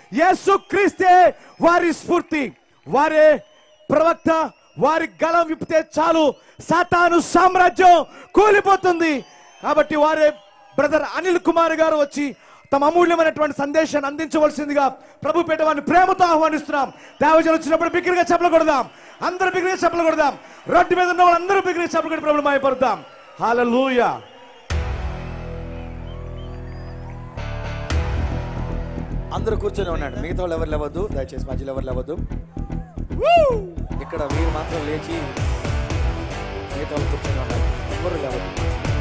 యేసుక్రీస్తే వారి స్ఫూర్తి. వారే ప్రవక్త. వారి గళం విప్పితే చాలు సాతాను సామ్రాజ్యం కూలిపోతుంది. కాబట్టి వారే బ్రదర్ అనిల్ కుమార్ గారు వచ్చి తమ అమూల్యమైనటువంటి సందేశాన్ని అందించవలసిందిగా ప్రభు పేట వారిని ప్రేమతో ఆహ్వానిస్తున్నాం. దేవజనులు వచ్చినప్పుడు బిగ్గరగా చప్పట్లు కొడదాం. అందరూ బిగ్గరగా చప్పట్లు కొడదాం. రోడ్డు మీద ఉన్న వాళ్ళు అందరూ బిగ్గరగా చప్పట్లు కొట్టి ప్రభువుని మహిమపరుద్దాం. హల్లెలూయా. అందరూ కూర్చొని ఉన్నాడు. మిగతా వాళ్ళు ఎవరు లేవద్దు, దయచేసి మధ్యలో ఎవరు లేవద్దు. ఇక్కడ మీరు మాత్రం లేచి మిగతా వాళ్ళు కూర్చొని ఉన్నారు. ఎవరు లేవద్దు.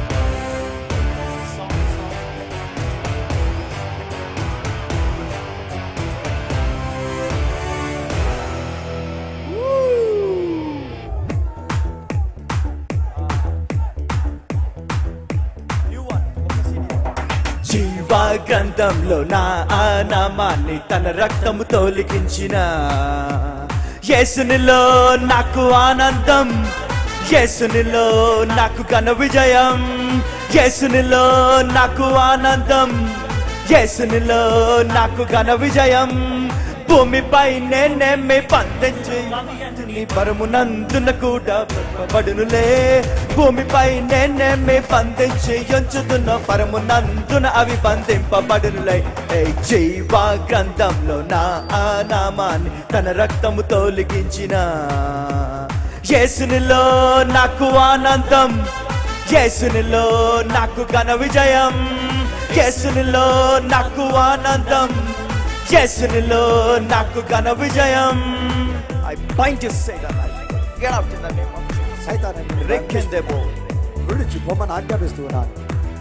జీవా గ్రంథంలో నా నామాన్ని తన రక్తముతో లిఖించిన యేసునిలో నాకు ఆనందం, యేసునిలో నాకు ఘన విజయం, యేసునిలో నాకు ఆనందం, యేసునిలో నాకు ఘన విజయం. భూమిపై నేనేమి బంధించి పరమునందున కూడా బడునులే. భూమిపై నేనేమి బంధించి ఎంచుతున్న పరమునందున అవి బంధింపబడునులే. జీవా గ్రంథంలో నా నామాన్ని తన రక్తముతో లిఖించిన యేసునిలో నాకు ఆనందం, యేసునిలో నాకు ఘన విజయం, యేసునిలో నాకు ఆనందం, యేసునిలో నాకు ఘన విజయం. I bind you, Satan. Get out in the name of Jesus. సైతాన్ని రెక్కెందేమో విడిచిపోమని ఆజ్ఞాపిస్తున్నాను.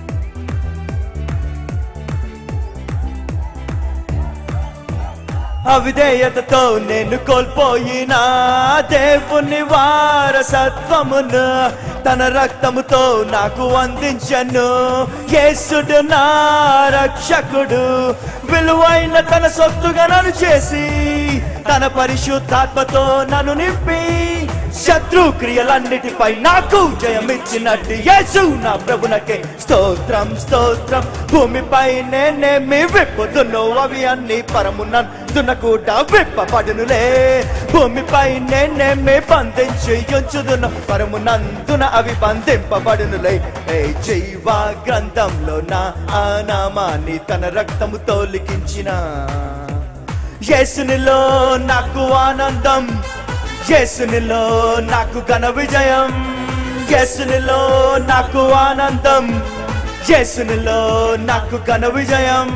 అవిధేయతతో నేను కోల్పోయిన దేవుని వారసత్వమును తన రక్తముతో నాకు అందించను. యేసుడు నా రక్షకుడు, విలువైన తన సొత్తుగా నన్ను చేసి తన పరిశుద్ధాత్మతో నన్ను నింపి శత్రు క్రియలన్నిటిపై నాకు జయమిచ్చినట్టు యేసు నా ప్రభునకే స్తోత్రం స్తోత్రం. భూమిపై నేనేమి విప్పుతున్నో అవి అన్ని పరమునందున కూడా విప్పబడునులే. భూమిపై నేనేమి బంధించి ఉంచుదున్న పరమునందున అవి బంధింపబడునులే. జీవా గ్రంథంలో నా నామాన్ని తన రక్తముతో లిఖించిన యేసునిలో నాకు ఆనందం, యేసునిలో నాకు ఘన విజయం, యేసునిలో నాకు ఆనందం, యేసునిలో నాకు ఘన విజయం.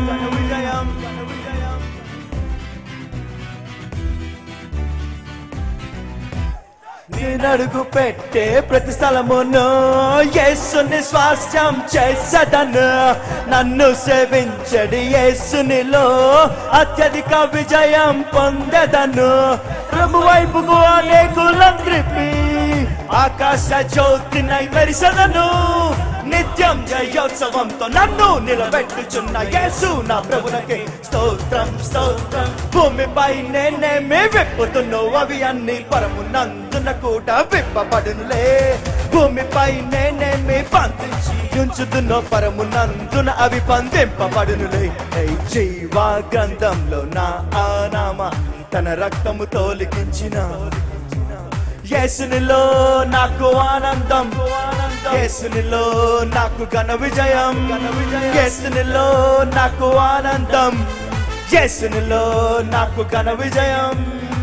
నేనడుగు పెట్టే ప్రతి స్థలమును యేసుని స్వాస్థ్యం చేసదను. నన్ను సేవించడి యేసునిలో అత్యధిక విజయం పొందెదను. ప్రభు వైపుకు అనేకులను త్రిప్పి ఆకాశ జ్యోతినై మెరిసెదను. నిత్యం జయోత్సవంతో నన్ను నిలబెట్టుచున్న యేసు నా ప్రభునకే స్తోత్రం స్తోత్రం. భూమిపై నేనేమి విప్పుతున్నో అవి అన్ని పరమునందున కూడా విప్పబడునులే. భూమిపై నేనేమి బంధించి ఉంచుతున్నో పరమునందున అవి బంధింపబడునులే. జీవా గ్రంథంలో నా నామాన్ని తన రక్తముతో లిఖించిన యేసునిలో నాకు ఆనందం, యేసునిలో నాకు ఘన విజయం, యేసునిలో నాకు ఆనందం, యేసునిలో నాకు ఘన విజయం.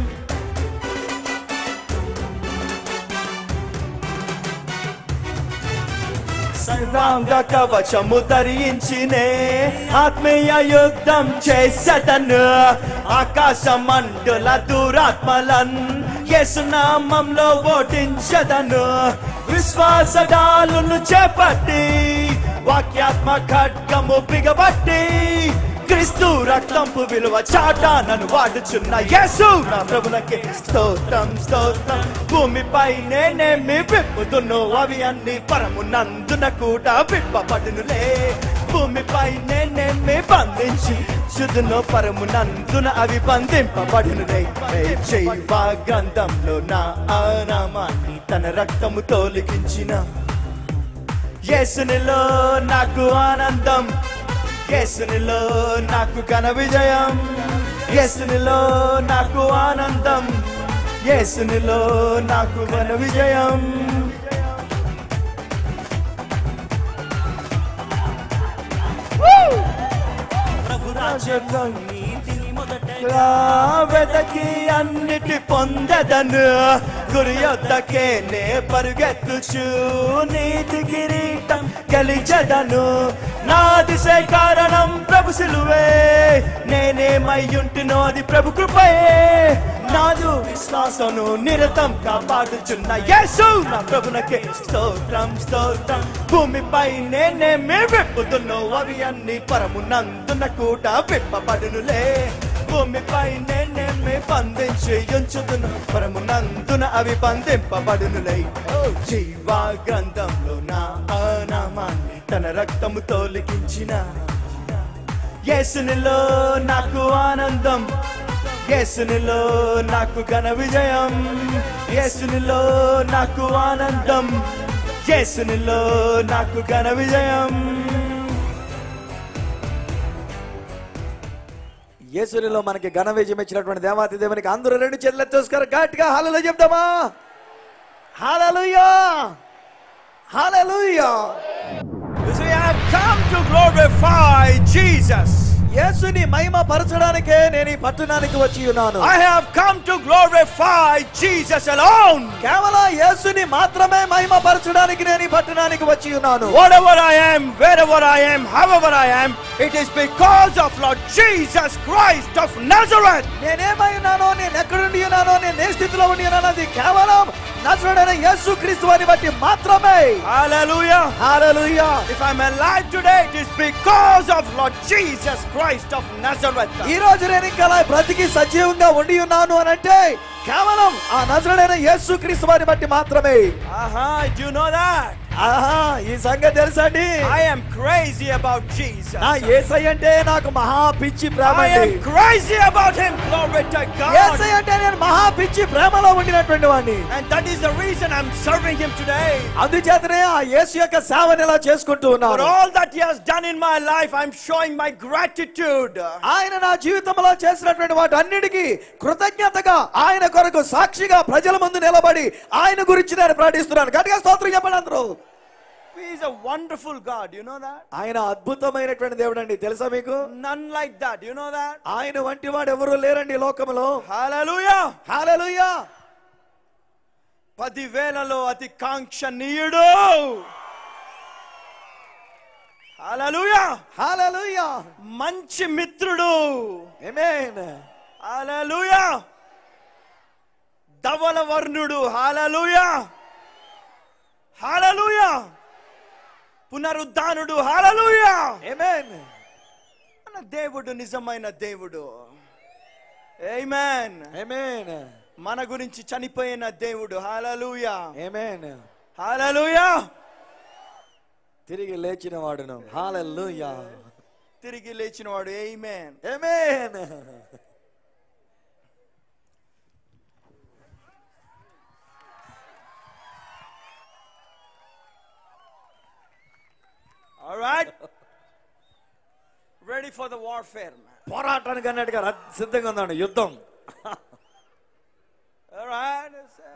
సర్వాంగ కవచము ధరించినే ఆత్మీయ యుద్ధం చేసెదను. ఆకాశ మండల దురాత్మలన్ యేసు నామంలో ఓడించెదను. విశ్వాసడాలును చేపట్టి వాక్యాత్మ ఖడ్గము బిగబట్టి క్రీస్తు రక్తంపు విలువ చాట నన్ను వాడుచున్న యేసు నా ప్రభునకే స్తోత్రం స్తోత్రం. భూమిపై నేనేమి విప్పుతున్నో అవి అన్ని పరమునందున కూడా విప్పబడునులే. భూమిపై నేనేమి బంధించి శుద్ధునో పరమునందున అవి బంధింపబడునులే. జీవా గ్రంథంలో నా నామాన్ని తన రక్తముతో లిఖించిన యేసునిలో నాకు ఆనందం, యేసునిలో నాకు ఘన విజయం, యేసునిలో నాకు ఆనందం, యేసునిలో నాకు ఘన విజయం. ప్రభు రాజ్యం నీతిని మొదటగా వెతకి అన్నిటి పొందదను, గురి యొద్దకే నే పరుగెత్తుచు నీతి కిరీటం గెలిచెదను. నా దిశే కారణం ప్రభు సిలువే, నేనేమయ్యుంటినో అది ప్రభు కృపయే. నాదు విశ్వాసను నిరతం కాపాడుచున్న యేసు నా ప్రభునకే స్తోత్రం స్తోత్రం. భూమిపై నేనేమి విప్పుతున్నో అవి అన్ని పరమునందున కూడా విప్పబడునులే. భూమిపై నేనేమి బంధించి ఉంచుతున్నా పరమునందున అవి బంధింపబడునులే. జీవా గ్రంథంలో నా నామాన్ని తన రక్తముతో లిఖించిన యేసునిలో నాకు ఆనందం, యేసునిలో నాకు ఘన విజయం. యేసునిలో నాకు ఆనందం, యేసునిలో నాకు ఘన విజయం. యేసునిలో మనకి ఘన విజయం ఇచ్చినటువంటి దేవాతి దేవునికి అందరూ రెండు చేతులు ఎత్తేసుకొని గట్టిగా హల్లెలూయా చెప్దామా? హల్లెలూయా హల్లెలూయా. We have come to glorify Jesus. యేసుని మహిమ పరచడానికే నేను ఈ పట్టణానికి వచ్చి ఉన్నాను. I have come to glorify Jesus alone. కేవలం యేసుని మాత్రమే మహిమ పరచడానికి నేను ఈ పట్టణానికి వచ్చి ఉన్నాను. Whatever I am, wherever I am, however I am, it is because of Lord Jesus Christ of Nazareth. నేనేమై ఉన్నానో, నేను ఎక్కడుండి ఉన్నానో, నేను ఏ స్థితిలో ఉండి ఉన్నానో అది కేవలం నజరేయుడైన యేసు క్రీస్తు వారిని బట్టి మాత్రమే. Hallelujah. Hallelujah. If I'm alive today, it is because of Lord Jesus Christ of Nazareth. ఈ రోజు నేను ఇంకా బ్రతికి సజీవంగా ఉండి ఉన్నాను అని అంటే కేవలం ఆ నజరేయుడైన యేసు క్రీస్తు వారిని బట్టి మాత్రమే. Do you know that? ఈ సంగతి తెలుసా అండి? I am crazy about Jesus. నా యేసయ్య అంటే నాకు మహా పిచ్చి ప్రేమ I అండి. am crazy about him. Glory to God. యేసయ్య అంటే నేను మహా పిచ్చి ప్రేమలో ఉండినటువంటి వాడిని. And that is the reason I'm serving him today. అందుచేతనే ఆ యేసు యొక్క సేవను ఇలా చేసుకుంటూ For ఉన్నాను. all that he has done in my life, I'm showing my gratitude. ఆయన నా జీవితంలో చేసినటువంటి వాటన్నిటికీ కృతజ్ఞతగా ఆయన కొరకు సాక్షిగా ప్రజల ముందు నిలబడి ఆయన గురించి నేను ప్రకటిస్తున్నాను. గట్టిగా స్తోత్రం చెప్పండి అందరూ. He is a wonderful God, you know that? ఆయన అద్భుతమైనటువంటి దేవుడు అండి, తెలుసా మీకు? None like that, you know that? ఆయన వంటి వాడు ఎవరు లేరండి ఈ లోకంలో. Hallelujah. హల్లెలూయా. 10,000లో అతి కాంక్షణీయుడు. Hallelujah. హల్లెలూయా. మంచి మిత్రుడు. ఆమేన్. Hallelujah. ధవల వర్ణుడు. Hallelujah. Hallelujah. పునరుద్ధానుడు. హల్లెలూయా. ఆమేన్. మన దేవుడు నిజమైన దేవుడు. ఆమేన్. ఆమేన్. మన గురించి చనిపోయిన దేవుడు. హల్లెలూయా. ఆమేన్. హల్లెలూయా. తిరిగి లేచిన వాడును. హల్లెలూయా. తిరిగి లేచిన వాడు. ఆమేన్. ఆమేన్. All right. Ready for the warfare, man. పోరాటానికి అన్నట్టుగా సిద్ధంగా ఉన్నాడు యుద్ధం. All right.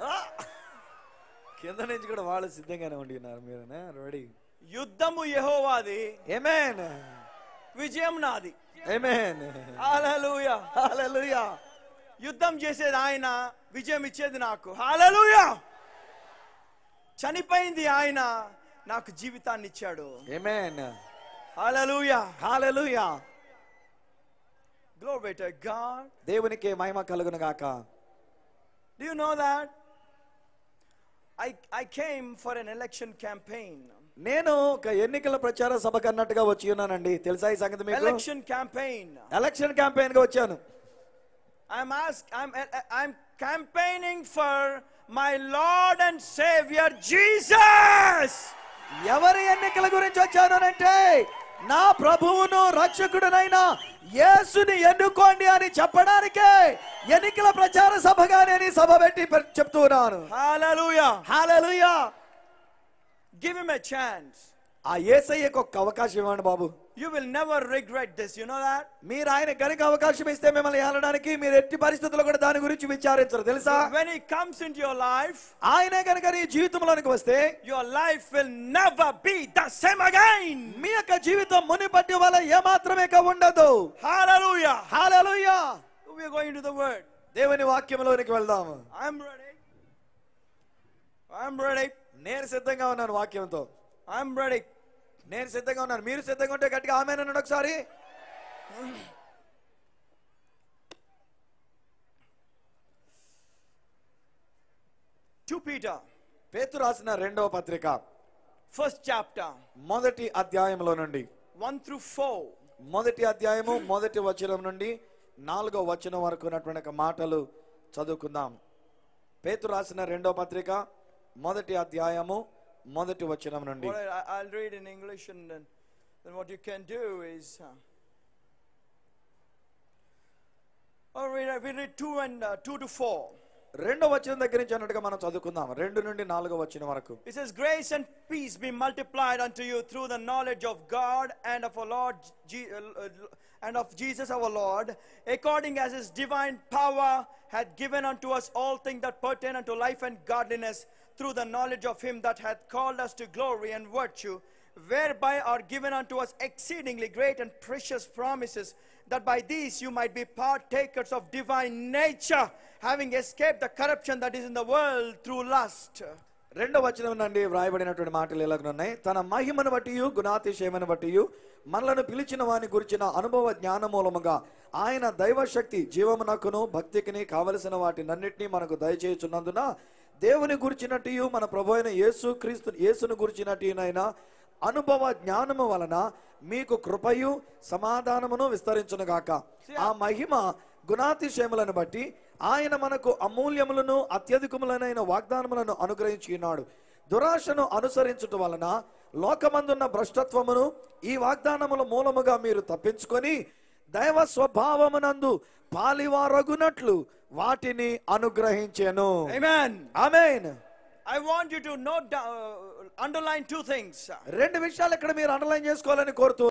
కింద నుంచి కూడా వాళ్ళు సిద్ధంగానే ఉండి ఉన్నారు. మీరేనా రెడీ? యుద్ధము యెహోవాది. ఆమేన్. విజయం నాది. ఆమేన్. హల్లెలూయా. హల్లెలూయా. యుద్ధం చేసేది ఆయన, విజయం ఇచ్చేది నాకు. హల్లెలూయా. చనిపోయింది ఆయన, నాకు జీవితాన్ని ఇచ్చాడు. ఆమేన్. హల్లెలూయా. హల్లెలూయా. Glory to God. దేవునికి మహిమ కలుగును గాక. Do you know that I came for an election campaign. నేను ఒక ఎన్నికల ప్రచార సభకు అన్నట్టుగా వచ్చి ఉన్నానండి, తెలుసా ఈ సంగతి మీకు? Election campaign. ఎలక్షన్ క్యాంపెయిన్ గా వచ్చాను. I'm campaigning for my Lord and Savior Jesus. ఎవరి ఎన్నికల గురించి వచ్చాను అంటే నా ప్రభువును రక్షకుడునైన యేసుని ఎన్నుకోండి అని చెప్పడానికే ఎన్నికల ప్రచార సభగా నేను సభ పెట్టి చెప్తున్నాను. Hallelujah. Hallelujah. Give him a chance. ఆ యేసయ్యకు ఒక అవకాశం ఇవ్వండి బాబు. You will never regret this, you know that? మీరు ఆయన గనుక అవకాశం ఇస్తే మిమ్మల్ని ఏలడానికి మీరు ఎట్టి పరిస్థితుల్లో కూడా దాని గురించి విచారించరు తెలుసా. When he comes into your life, ఆయనే గనుక నీ జీవితంలోనికి వస్తే your life will never be the same again. మీ యొక్క జీవితం మునిపటి వల్ల ఏమాత్రమే ఉండదు. Hallelujah. Hallelujah. We are going to the word. దేవుని వాక్యంలోనికి వెళ్దాము. I'm ready. నేను సిద్ధంగా ఉన్నాను వాక్యంతో. I'm ready. నేను సిద్ధంగా ఉన్నాను. మీరు సిద్ధంగా ఉంటే గట్టిగా ఆమేన్ అనండి ఒకసారి. 2 Peter. పేతురు రాసిన రెండవ పత్రిక 1st chapter. మొదటి అధ్యాయంలో నుండి 1 through 4. మొదటి అధ్యాయము మొదటి వచనం నుండి 4వ వచనం వరకు ఉన్నటువంటి మాటలు చదువుకుందాం. పేతురు రాసిన రెండవ పత్రిక మొదటి అధ్యాయము మొదటి వచనం నుండి. I'll read in English, and then what you can do is we read 2 to 4. రెండవ వచనం దగ్గర నుంచి అన్నట్టుగా మనం చదువుకుందాం. 2 నుండి 4వ వచనం వరకు. It says, grace and peace be multiplied unto you through the knowledge of God and of our Lord and of Jesus our Lord, according as his divine power hath given unto us all things that pertain unto life and godliness, through the knowledge of him that hath called us to glory and virtue, whereby are given unto us exceedingly great and precious promises, that by these you might be partakers of divine nature, having escaped the corruption that is in the world through lust. రెండవ వచనం నుండి వ్రాయబడినటువంటి మాటలు ఇలాగ ఉన్నాయి. తన మహిమను బట్టియు గుణాతిశయమును బట్టియు మనలను పిలిచిన వాని గురించిన అనుభవ జ్ఞాన మూలముగా ఆయన దైవశక్తి జీవమునకును భక్తికిని కావలసిన వాటినన్నిటినీ మనకు దయచేయుచున్నందున దేవుని గురించినట్టు మన ప్రభు అయిన యేసును గురించినట్టునైనా అనుభవ జ్ఞానము వలన మీకు కృపయు సమాధానమును విస్తరించునుగాక. ఆ మహిమ గుణాతిశయములను బట్టి ఆయన మనకు అమూల్యములను అత్యధికములైన వాగ్దానములను అనుగ్రహించున్నాడు. దురాశను అనుసరించుట వలన లోకమందున్న భ్రష్టత్వమును ఈ వాగ్దానముల మూలముగా మీరు తప్పించుకొని దైవ స్వభావమునందు పాలివారగునట్లు వాటిని అనుగ్రహించెను. Amen. Amen. I want you to note down, underline 2 things. రెండు విషయాలు ఇక్కడ మీరు అండర్లైన్ చేసుకోవాలని కోరుతూ